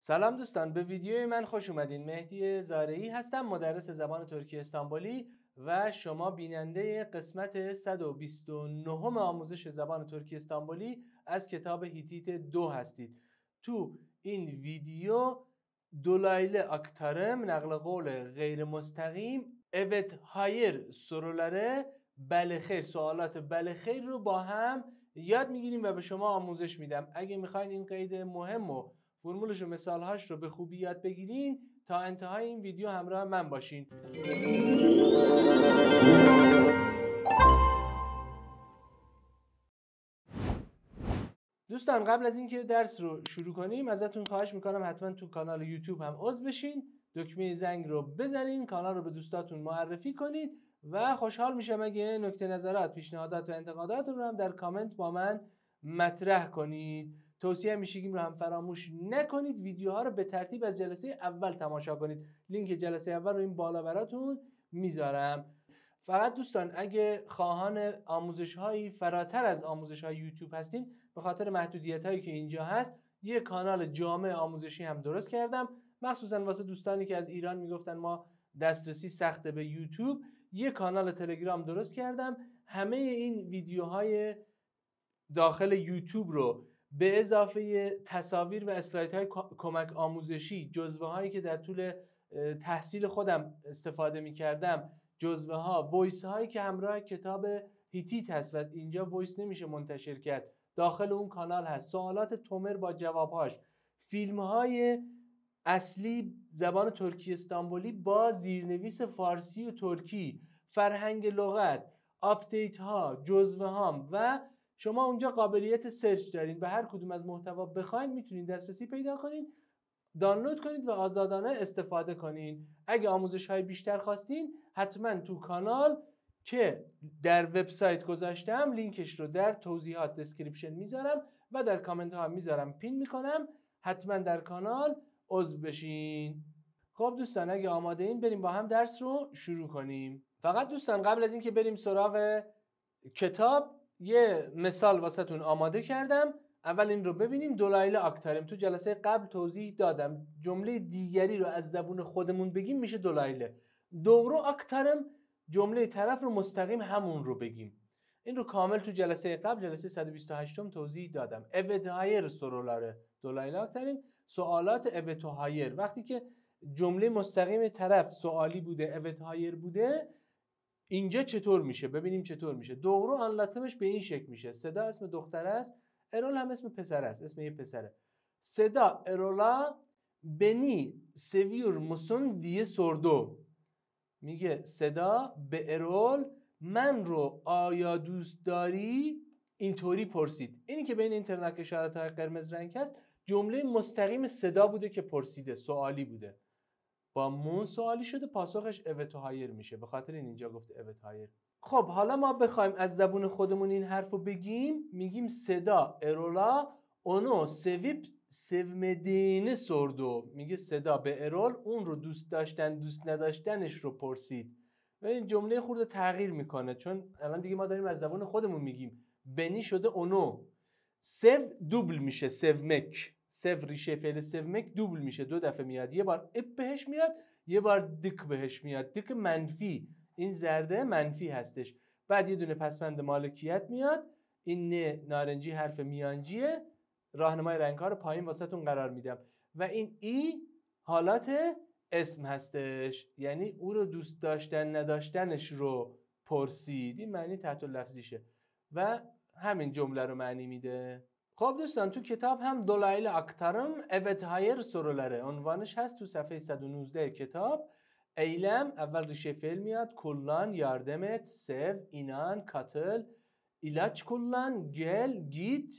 سلام دوستان، به ویدیوی من خوش اومدین. مهدی زارعی هستم، مدرس زبان ترکی استانبولی و شما بیننده قسمت 129 آموزش زبان ترکی استانبولی از کتاب هیتیت 2 هستید. تو این ویدیو dolaylı aktarım نقل قول غیر مستقیم evet hayır soruları بله خیر سوالات بله خیر رو با هم یاد میگیریم و به شما آموزش میدم. اگه میخواین این قید مهم و فرمولش و مثالهاش رو به خوبی یاد بگیرین تا انتهای این ویدیو همراه من باشین. دوستان قبل از اینکه درس رو شروع کنیم ازتون خواهش میکنم حتما تو کانال یوتیوب هم عضو بشین، دکمه زنگ رو بزنین، کانال رو به دوستاتون معرفی کنید و خوشحال میشم اگه نکته نظرات، پیشنهادات و انتقاداتتون رو هم در کامنت با من مطرح کنید. توصیه میشگیم رو هم فراموش نکنید. ویدیوها رو به ترتیب از جلسه اول تماشا کنید. لینک جلسه اول رو این بالا براتون میذارم. فقط دوستان اگه خواهان آموزش‌هایی فراتر از آموزش‌های یوتیوب هستین، به خاطر محدودیت‌هایی که اینجا هست یه کانال جامع آموزشی هم درست کردم، مخصوصا واسه دوستانی که از ایران میگفتن ما دسترسی سخته به یوتیوب. یه کانال تلگرام درست کردم. همه این ویدیوهای داخل یوتیوب رو به اضافه تصاویر و اسلایدهای کمک آموزشی، جزوه‌هایی که در طول تحصیل خودم استفاده می‌کردم، جزوه‌ها، وایس هایی که همراه کتاب هیتیت هست و اینجا وایس نمیشه منتشر کرد، داخل اون کانال هست. سوالات تومر با جوابهاش، فیلم‌های اصلی زبان ترکی استانبولی با زیرنویس فارسی و ترکی، فرهنگ لغت، آپدیت ها، جزوه هام و شما اونجا قابلیت سرچ دارین. به هر کدوم از محتوا بخواین میتونین دسترسی پیدا کنین، دانلود کنید و آزادانه استفاده کنین. اگه آموزش های بیشتر خواستین حتما تو کانال که در وبسایت گذاشتم لینکش رو در توضیحات دسکریپشن میذارم و در کامنت ها میذارم، پین میکنم. حتما در کانال عضو بشین. خب دوستان اگه آماده این بریم با هم درس رو شروع کنیم. فقط دوستان قبل از اینکه بریم سراغ کتاب یه مثال واسهتون آماده کردم. اول این رو ببینیم. dolaylı aktarım تو جلسه قبل توضیح دادم. جمله دیگری رو از زبون خودمون بگیم میشه dolaylı. doğru aktarım جمله طرف رو مستقیم همون رو بگیم. این رو کامل تو جلسه قبل، جلسه 128 توضیح دادم. evet hayır soruları dolaylı aktarım سوالات evet hayır. وقتی که جمله مستقیم طرف سوالی بوده، evet hayır بوده، اینجا چطور میشه؟ ببینیم چطور میشه. doğru anlatımش به این شکل میشه. صدا اسم دختر است، ارول هم اسم پسر است، اسم یه پسره. صدا ارولا beni seviyor musun diye sordu. میگه صدا به ارول من رو آیا دوست داری اینطوری پرسید. اینی که بین این ترنک اشارات های قرمز رنگ هست جمله مستقیم صدا بوده که پرسیده، سوالی بوده. با مون سوالی شده، پاسخش evet hayır میشه. به خاطر اینجا گفته evet hayır. خب حالا ما بخوایم از زبون خودمون این حرفو بگیم، میگیم صدا ارولا اونو sevip sevmediğini sordu. میگه صدا به ارول اون رو دوست داشتن دوست نداشتنش رو پرسید. و این جمله خورده تغییر میکنه چون الان دیگه ما داریم از زبون خودمون میگیم. بنی شده اونو. sev دوبل میشه، sevmek. sev ریشه فعل sevmek دوبل میشه، دو دفعه میاد. یه بار اب بهش میاد، یه بار دک بهش میاد. دک منفی، این زرده منفی هستش. بعد یه دونه پسوند مالکیت میاد. این نه نارنجی حرف میانجیه. راهنمای رنگ ها رو پایین واسهتون قرار میدم. و این ای حالات اسم هستش، یعنی او رو دوست داشتن نداشتنش رو پرسید. این معنی تحت لفظیشه و همین جمله رو معنی میده. خب دوستان تو کتاب هم dolaylı aktarım evet hayır soruları عنوانش هست تو صفحه 119 کتاب. eylem اول ریشه فعل میاد، kullan yardım et، sev inan katıl، ilaç kullan gel git،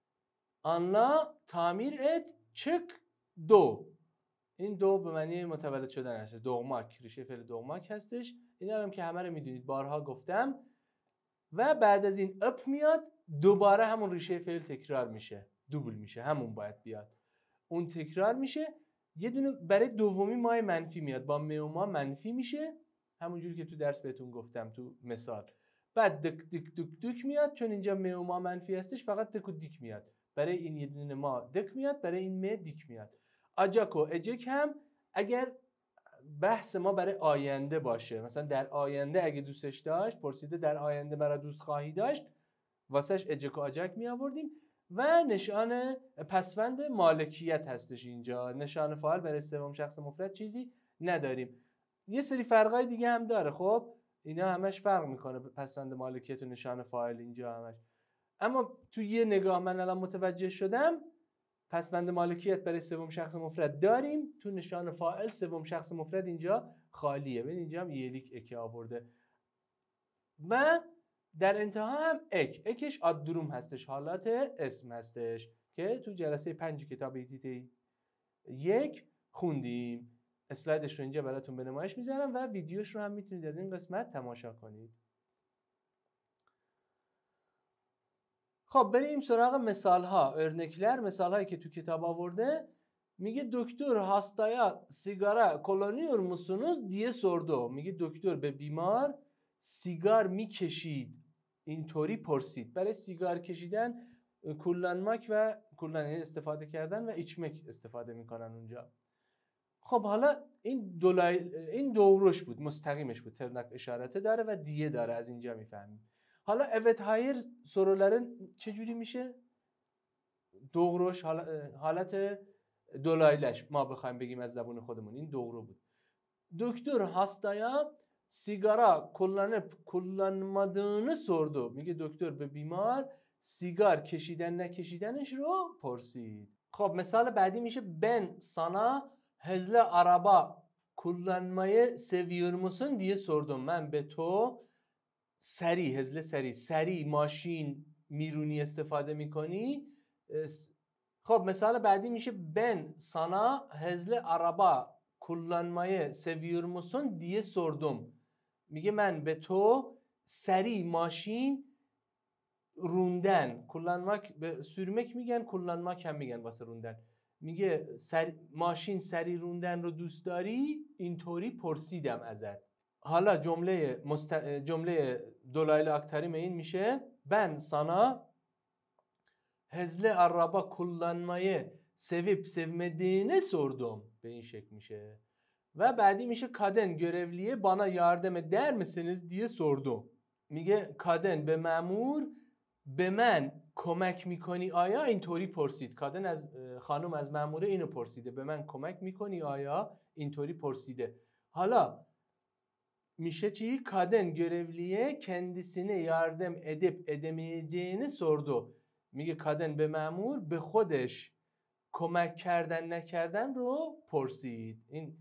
anla tamir et، çık دو. این دو به معنی متولد شدن هست. دوماک ریشه فعل دوماک هستش. اینا هم که همه رو میدونید، بارها گفتم. و بعد از این اپ میاد، دوباره همون ریشه فعل تکرار میشه، دوبل میشه، همون باید بیاد. اون تکرار میشه. یه دونه برای دومی مای منفی میاد، با میوما منفی میشه، همونجوری که تو درس بهتون گفتم تو مثال. بعد دک دک دک دک میاد، چون اینجا میوما منفی هستش فقط دک و دیک میاد. برای این یه دونه ما دک میاد، برای این می دیک میاد. آجاک و اجک هم اگر بحث ما برای آینده باشه، مثلا در آینده اگه دوستش داشت، پرسیده در آینده مرا دوست خواهی داشت، واسهش اجک و آجاک می آوردیم. و نشان پسوند مالکیت هستش اینجا، نشان فاعل برای سوم شخص مفرد چیزی نداریم. یه سری فرقای دیگه هم داره، خب اینا همش فرق میکنه، پسوند مالکیت و نشان فاعل اینجا همش. اما تو یه نگاه من الان متوجه شدم پسوند مالکیت برای سوم شخص مفرد داریم، تو نشان فاعل سوم شخص مفرد اینجا خالیه. ببین اینجا هم یلیک اک آورده. و در انتها هم اکش آددروم هستش، حالات اسم هستش که تو جلسه 5 کتاب ایتیتی 1 خوندیم. اسلایدش رو اینجا براتون به نمایش میذارم و ویدیوش رو هم میتونید از این قسمت تماشا کنید. خب بریم سراغ مثال ها. ارنکلر مثال هایی که تو کتاب آورده، میگه دکتر هاستایا سیگارا کلونیور موسونوز دیه سوردو. میگه دکتر به بیمار سیگار میکشید اینطوری پرسید. برای سیگار کشیدن کولانماک و کولان استفاده کردن و ایچمک استفاده میکنن اونجا. خب حالا این دوروش بود، مستقیمش بود، ترنک اشارته داره و دیه داره، از اینجا میفهمیم. حالا evet hayır soruların چجوری میشه؟ دوغروش حالت dolaylaş ما بخوایم بگیم از زبون خودمون، این دوغرو بود. دکتر hastaya sigara kullanmadığını sordu. میگه دکتر به بیمار سیگار کشیدن نکشیدنش رو پرسید. خب مثال بعدی میشه ben sana hızlı araba kullanmayı seviyor musun diye sordum. من به تو سری ماشین میرونی استفاده میکنی. خب مثال بعدی میشه ben sana hızlı araba kullanmayı seviyor musun diye sordum. میگه من به تو سری ماشین روندن، kullanmak به sürmek میگن، kullanmak هم میگن واسه روندن. میگه ماشین سری روندن رو دوست داری؟ اینطوری پرسیدم ازت. حالا جمله dolaylı aktarım این میشه ben sana hızlı araba kullanmayı sevip sevmediğini sordum. به این şekil میشه. و بعدی میشه kadın görevliye bana yardım eder misiniz diye sordu. میگه kadın به مأمور به من کمک میکنی آیا؟ اینطوری پرسید. kadın از خانم از مأموره اینو پرسیده، به من کمک میکنی آیا؟ اینطوری پرسیده. حالا میشه چی؟ kadın görevliye kendisine yardım edip edemeyeceğini sordu. میگه kadın به مأمور به خودش کمک کردن نکردن رو پرسید. این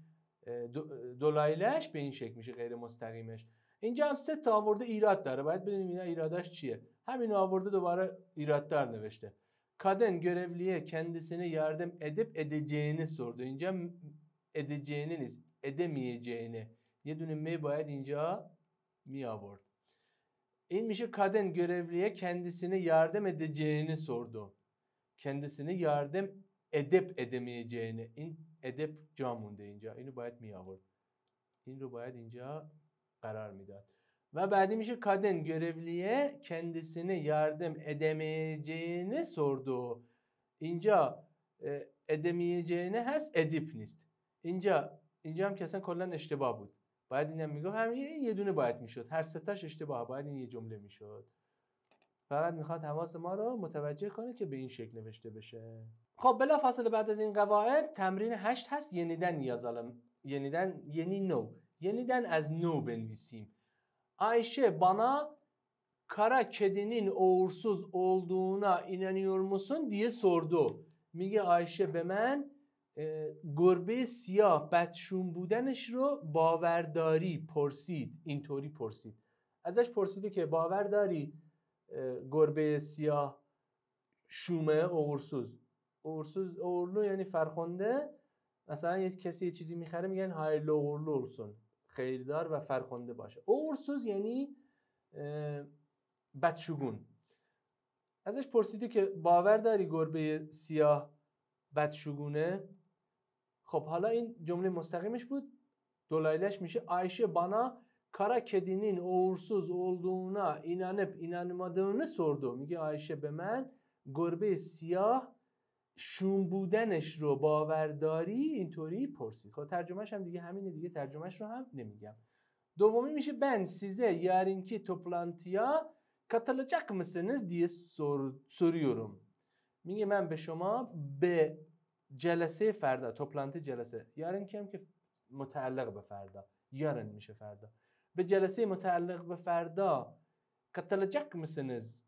دلایلش به این شکل میشه، غیر مستقیمش. اینجا هم 3 تا آورده ایراد داره، باید بدونیم اینا ایراداش چیه. همین آورده دوباره ایراددار نوشته. kadın görevliye kendisine yardım edip edeceğini sordu. اینجا edeceğini نیست، edemeyeceğini. یه دونه می باید اینجا می آورد. این میشه kadın görevliye kendisine yardım edeceğini sordu. Kendisine yardım edip edemeyeceğini. این edip جا مونده اینجا، اینو باید می آورد. این رو باید اینجا قرار میداد. و بعدی میشه kadın görevliye kendisine yardım edemeyeceğini sordu. اینجا edemeyeceğini هست، edip نیست. اینجا هم که اصلا کلا اشتباه بود. باید اینم میگفت همین یه دونه باید میشد، هر سه تاش اشتباهه، باید این یه جمله میشد. فقط میخواد حواس ما رو متوجه کنه که به این شکل نوشته بشه. خب بلافاصله بعد از این قواعد تمرین 8 هست. yeniden yazalım. yeniden از نو بنویسیم. Ayşe bana kara kedinin uğursuz olduğuna inanıyor musun diye sordu. میگه Ayşe به من گربه سیاه بدشون بودنش رو باورداری پرسید. اینطوری پرسید. ازش پرسیده که باور داری گربه سیاه شومه uğurlu یعنی فرخنده. مثلا یه کسی یه چیزی میخره میگن hayırlı uğurlu olsun، خیردار و فرخنده باشه. uğursuz یعنی بدشگون. ازش پرسیده که باور داری گربه سیاه بدشگونه. خب حالا این جمله مستقیمش بود. دلایلش میشه Ayşe bana kara kedinin uğursuz olduğuna inanıp inanmadığını sordu. میگه Ayşe به من گربه سیاه شوم بودنش رو باورداری اینطوری پرسید. خب ترجمهش هم دیگه همینه دیگه، ترجمهش رو هم نمیگم. دومی میشه ben size yarınki toplantıya katılacak mısınız diye soruyorum. میگه من به شما به جلسه فردا، توپلانتی جلسه، yarınki هم که متعلق به فردا، yarın میشه فردا، به جلسه متعلق به فردا katılacak mısınız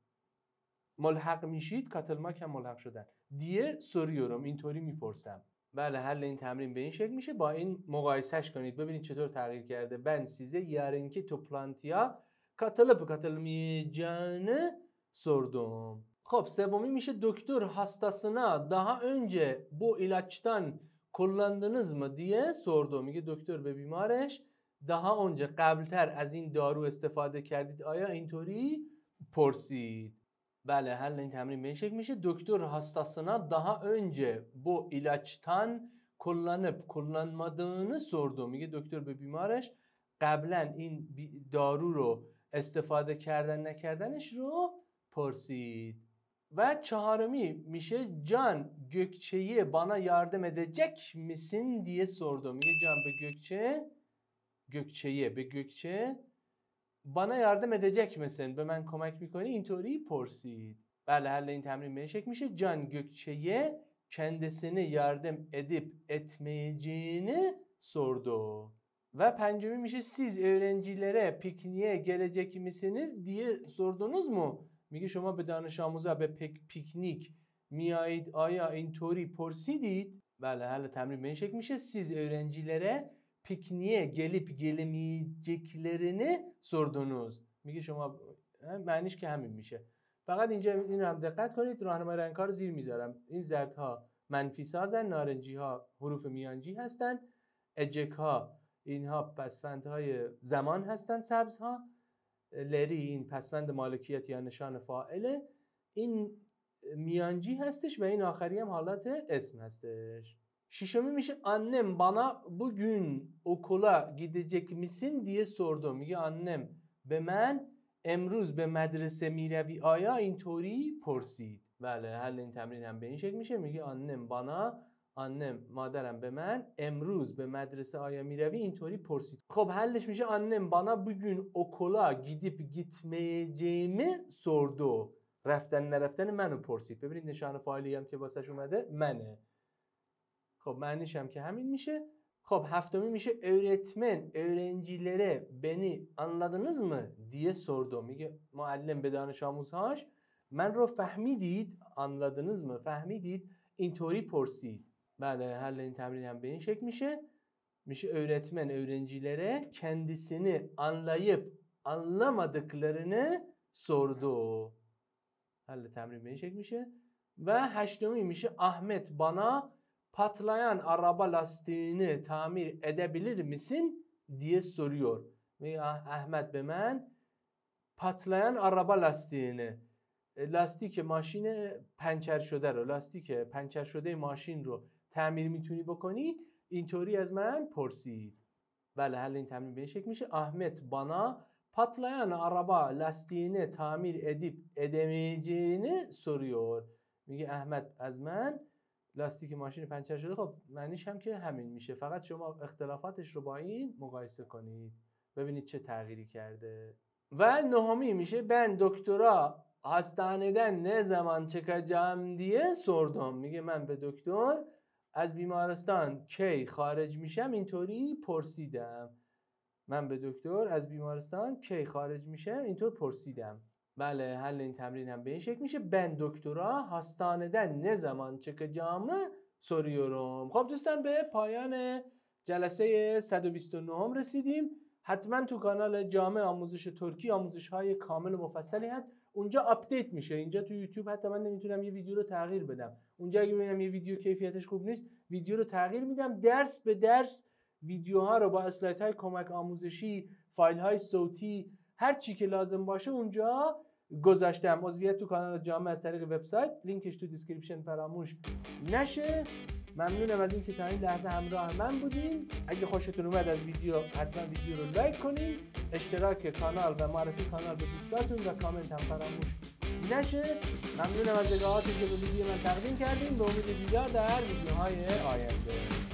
ملحق میشید، katılmak هم ملحق شدن، دیه soruyorum اینطوری میپرسم. بله حل این تمرین به این شکل میشه. با این مقایسهش کنید ببینید چطور تغییر کرده. ben size yarınki toplantıya katılıp katılmayacağını sordum. خب سومی میشه دکتر hastasına daha önce bu ilaçtan kullandınız mı diye sordu. میگه دکتر به بیمارش daha önce قبلتر از این دارو استفاده کردید آیا اینطوری پرسید. بله حل این تمرین به این شکل میشه. دکتر hastasına daha önce bu ilaçtan kullanıp kullanmadığını sordu. میگه دکتر به بیمارش قبلا این دارو رو استفاده کردن نکردنش رو پرسید. و چهارمی میشه Can Gökçe'ye bana yardım edecek misin diye sordu. میگه Can به Gökçe'ye به Gökçe bana yardım edecek misin؟ به من کمک میکنی؟ اینطوری پرسید. بله حل این تمرین به این شکل میشه. Can Gökçe'ye kendisine yardım edip etmeyeceğini sordu. Ve پنجمی میشه siz öğrencilere pikniğe gelecek misiniz diye sordunuz mu؟ میگه شما به دانش آموزا به پیکنیک میایید آیا اینطوری پرسیدید؟ بله حل تمرین به این شکل میشه. siz öğrencilere pikniğe gelip gelemeyeceklerini sordunuz. میگه شما معنیش که همین میشه. فقط اینجا این هم دقت کنید، راهنمای رنگ‌ها رو زیر میذارم. این زردها منفی سازن، نارنجی ها حروف میانجی هستن، اجک ها اینها پسوندهای زمان هستن، سبزها، لری این پسوند مالکیت یا نشان فاعله، این میانجی هستش و این آخری هم حالت اسم هستش. ششمی میشه annem bana bugün okula gidecek misin diye sordu. میگه annem به من امروز به مدرسه میروی آیا اینطوری پرسید. بله حل این تمرین هم به این شکل میشه. میگه annem bana، annem مادرم به من، امروز به مدرسه آیا میروی اینطوری پرسید. خب حلش میشه annem bana bugün okula gidip gitmeyeceğimi sordu. رفتن نرفتن منو پرسید. ببینید نشان فاعلی هم که واسش اومده منه. خب معنیش هم که همین میشه. خب هفتمی میشه öğretmen öğrencilere beni anladınız mı diye sordu. میگه معلم به دانش آموزهاش من رو فهمیدید، anladınız mı فهمیدید اینطوری پرسید. بله حل این تمرین هم به این شکل میشه öğretmen öğrencilere kendisini anlayıp anlamadıklarını sordu. حل تمرین به این شکل میشه. و هشتمی میشه Ahmet bana patlayan araba lastiğini tamir edebilir misin diye soruyor. Ve Ahmet به من patlayan araba lastiğini، لاستیک ماشین پنچر شده رو، لاستیک پنچر شده ماشین رو تعمیر میتونی بکنی؟ اینطوری از من پرسید. بله حل این تمرین به این شکل میشه. Ahmet bana patlayan araba lastiğini tamir edip edemeyeceğini soruyor. میگه احمد از من لاستیک ماشین پنچر شده. خب معنیش هم که همین میشه، فقط شما اختلافاتش رو با این مقایسه کنید ببینید چه تغییری کرده. و نهمی میشه ben doktora hastaneden ne zaman çıkacağım diye sordum. میگه من به دکتر از بیمارستان کی خارج میشم اینطوری پرسیدم. من به دکتر از بیمارستان کی خارج میشم اینطور پرسیدم. بله حل این تمرین هم به این شکل میشه. ben doktora hastaneden ne zaman çıkacağımı soruyorum. خب دوستان به پایان جلسه 129 رسیدیم. حتما تو کانال جامع آموزش ترکی آموزش های کامل و مفصلی هست، اونجا آپدیت میشه. اینجا تو یوتیوب حتی من نمیتونم یه ویدیو رو تغییر بدم. اونجا اگه ببینم یه ویدیو کیفیتش خوب نیست ویدیو رو تغییر میدم. درس به درس ویدیوها رو با اسلاید های کمک آموزشی، فایل های صوتی، هر چی که لازم باشه اونجا گذاشتم. عضویت تو کانال جامع از طریق وبسایت، لینکش تو دیسکریپشن فراموش نشه. ممنونم از اینکه تا این لحظه همراه من بودین. اگه خوشتون اومد از ویدیو حتما ویدیو رو لایک کنین، اشتراک کانال و معرفی کانال به دوستاتون و کامنت هم فراموش نشه. ممنونم از نگاهاتی که به ویدیو من تقدیم کردیم. به امید دیدار در ویدیوهای آینده.